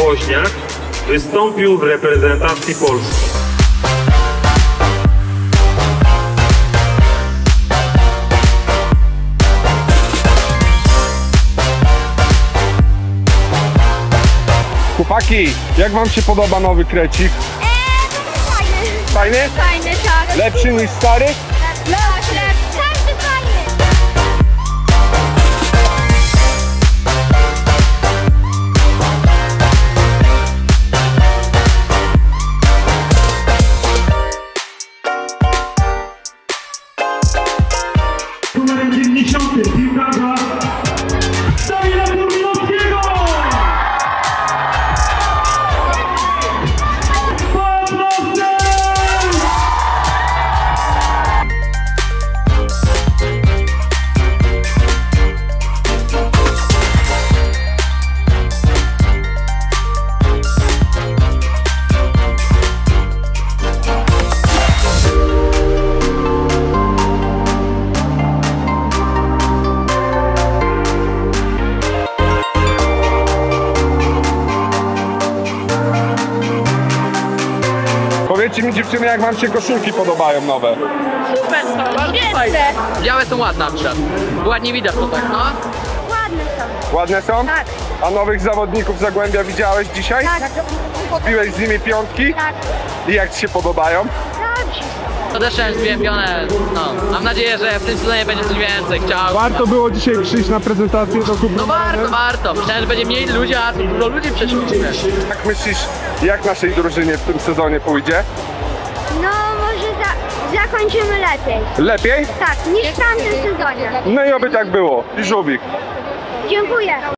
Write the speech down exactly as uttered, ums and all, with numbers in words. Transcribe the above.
Woźniak wystąpił w reprezentacji Polski. Chłopaki, jak wam się podoba nowy krecik? Eee, fajny. Fajny? Fajny, tak. Lepszy niż stary? Lepszy, lepszy. Każdy fajny. Numerem dziewięćdziesiątym piłkarza Dawida Kurminowskiego! Powiedzcie mi dziewczyny, jak wam się koszulki podobają nowe? Super są, bardzo fajne. Białe są ładne na przykład. Ładnie widać tutaj, no. Ładne są. Ładne są? Tak. A nowych zawodników Zagłębia widziałeś dzisiaj? Tak. Piłeś z nimi piątki? Tak. I jak ci się podobają? Dobrze. To też jest zwiębione, no. Mam nadzieję, że w tym sezonie będzie coś więcej. Chciałbym. Warto było dzisiaj przyjść na prezentację do klubu. No warto, warto. Myślałem, że będzie mniej ludzi, a tu dużo ludzi przyszło. Jak myślisz, jak naszej drużynie w tym sezonie pójdzie? No, może za zakończymy lepiej. Lepiej? Tak, niż w tamtym sezonie. No i oby tak było. I żółwik. Dziękuję.